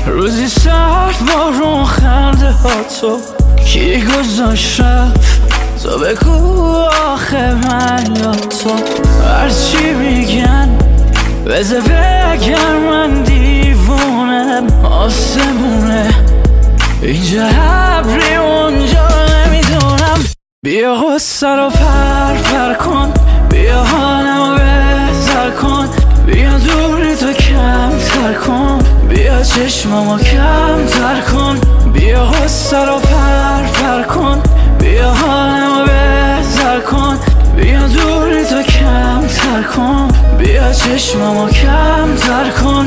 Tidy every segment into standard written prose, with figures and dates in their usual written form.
روزی سرد بارون خنده ها تو کی گذاشت رفت تو بگو آخه من یا تو هرچی میگن بذار بگم من دیوونم آسمونه اینجا ابری اونجا نمیدونم بیا غصه رو پر کن بیا حالمو بهتر کن بیا دوری تو کمتر کن بیا چشممو کمتر کن بیا غصه رو پر کن بیا حالمو بهتر کن بیا دوری تو کمتر کن بیا چشممو کمتر کن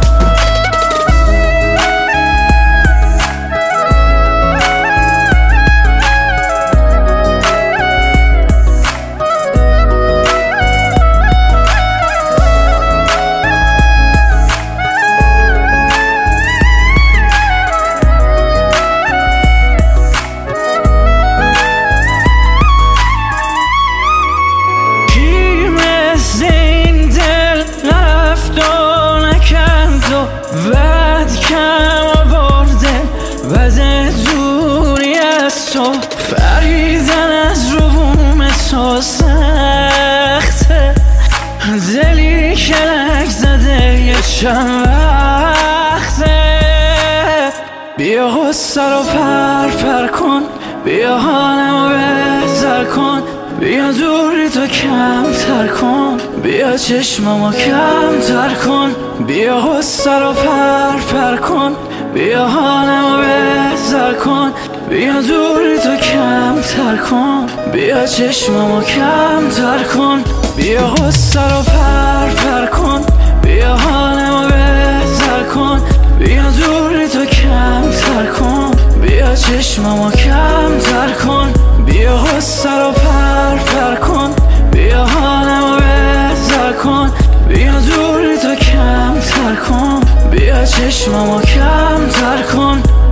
بعد کم آورده وزه دوری از تو فریدن از رو بوم تو سخته دلی که لک زده یه چند وقته بیا غصه رو پر کن بیا حالمو بهتر کن بیا دوری تو کمتر کن بیا چشممو کمتر کن بیا غصه رو پر کن بیا حالمو بهتر کن بیا دوری تو کمتر کن بیا چشممو کمتر کن بیا غصه رو پر کن بیا حالمو بهتر کن بیا دوری تو کمتر کن بیا چشممو کمتر کن بیا غصه رو پر کن بیا حالمو بهتر کن بیا دوری تو کمتر کن بیا چشممو کمتر کن